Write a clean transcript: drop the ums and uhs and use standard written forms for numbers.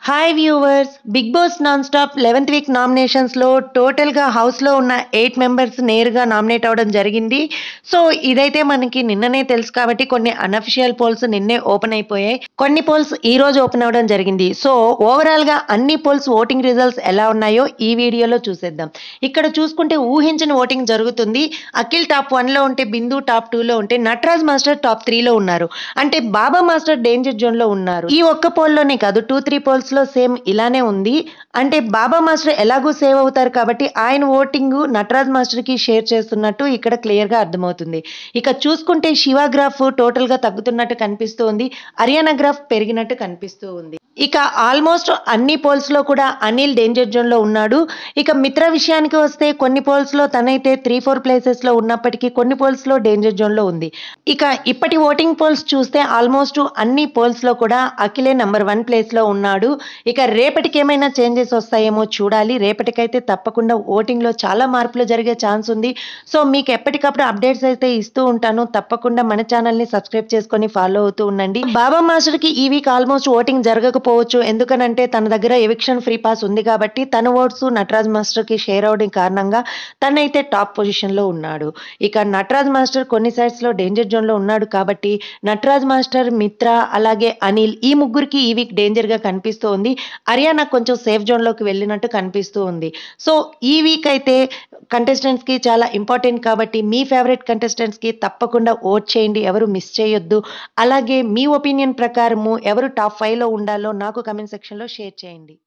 Hi viewers, big boss non stop 11th week నామినేషన్స్లో టోటల్గా హౌస్లో ఉన్న 8 మెంబర్స్ నేరుగా నామినేట్ అవ్వడం జరిగింది. సో ఇదైతే మనకి నిన్ననే తెలుసు కాబట్టి కొన్ని అన్అఫిషియల్ పోల్స్ నిన్నే ఓపెన్ అయిపోయాయి. కొన్ని పోల్స్ ఈ రోజు ఓపెన్ అవ్వడం జరిగింది. సో ఓవరాల్గా అన్ని పోల్స్ ఓటింగ్ రిజల్ట్స్ ఎలా ఉన్నాయో ఈ వీడియోలో చూసేద్దాం. ఇక్కడ చూసుకుంటే ఊహించిన ఓటింగ్ జరుగుతుంది. అఖిల్ టాప్ 1లో ఉంటే బిందు టాప్ 2లో ఉంటే నటరాజ్ మాస్టర్ టాప్ 3లో ఉన్నారు. అంటే బాబా మాస్టర్ డేంజర్ జోన్లో ఉన్నారు. ఈ ఒక్క పోల్లోనే కాదు 2-3 పోల్స్ లో సేమ్ ఇలానే ఉంది. అంటే బాబా మాస్టర్ ఎలాగూ సేవ్ అవుతారు కాబట్టి ఆయన ఓటింగ్ నటరాజ్ మాస్టర్ కి షేర్ చేస్తున్నట్టు ఇక్కడ క్లియర్ గా అర్థమవుతుంది. ఇక చూసుకుంటే శివ గ్రాఫ్ టోటల్ గా తగ్గుతున్నట్టు కనిపిస్తూ ఉంది. హర్యానా గ్రాఫ్ పెరిగినట్టు కనిపిస్తూ ఉంది. ఇక ఆల్మోస్ట్ అన్ని పోల్స్ లో కూడా అనిల్ డేంజర్ జోన్ లో ఉన్నాడు. ఇక మిత్ర విషయానికి వస్తే కొన్ని పోల్స్ లో తనైతే 3-4 ప్లేసెస్ లో ఉన్నప్పటికీ కొన్ని పోల్స్ లో డేంజర్ జోన్ లో ఉంది. ఇక ఇప్పటి ఓటింగ్ పోల్స్ చూస్తే ఆల్మోస్ట్ అన్ని పోల్స్ లో కూడా అఖిలే నంబర్ 1 ప్లేస్ లో ఉన్నాడు. ఇక రేపటికి ఏమైనా చేంజెస్ వస్తాయేమో చూడాలి. రేపటికైతే తప్పకుండా ఓటింగ్ లో చాలా మార్పులు జరిగే ఛాన్స్ ఉంది. సో మీకు ఎప్పటికప్పుడు అప్డేట్స్ అయితే ఇస్తూ ఉంటాను. తప్పకుండా మన ఛానల్ ని సబ్స్క్రైబ్ చేసుకొని ఫాలో అవుతూ ఉండండి. బాబా మాస్టర్ కి ఈ వీక్ ఆల్మోస్ట్ ఓటింగ్ జరగకపోవచ్చు. ఎందుకనంటే తన దగ్గర ఎవిక్షన్ ఫ్రీ పాస్ ఉంది కాబట్టి తన ఓట్స్ నటరాజ్ మాస్టర్ కి షేర్ అవడం కారణంగా తనైతే టాప్ పొజిషన్ లో ఉన్నాడు. ఇక నటరాజ్ మాస్టర్ కొన్ని సైడ్స్ లో డేంజర్ జోన్ లో ఉన్నాడు కాబట్టి నటరాజ్ మాస్టర్, మిత్ర అలాగే అనిల్ ఈ ముగ్గురికి ఈ వీక్ డేంజర్ గా కనిపిస్తూ ఉంది. హర్యానా కొంచెం సేఫ్ జోన్ లోకి వెళ్ళినట్టు కనిపిస్తూ ఉంది. సో ఈ వీక్ అయితే కంటెస్టెంట్స్ కి చాలా ఇంపార్టెంట్ కాబట్టి మీ ఫేవరెట్ కంటెస్టెంట్స్ కి తప్పకుండా ఓట్ చేయండి. ఎవరు మిస్ చేయొద్దు. అలాగే మీ ఒపీనియన్ ప్రకారము ఎవరు టాప్ 5లో ఉండాలో నాకు కమెంట్ సెక్షన్లో షేర్ చేయండి.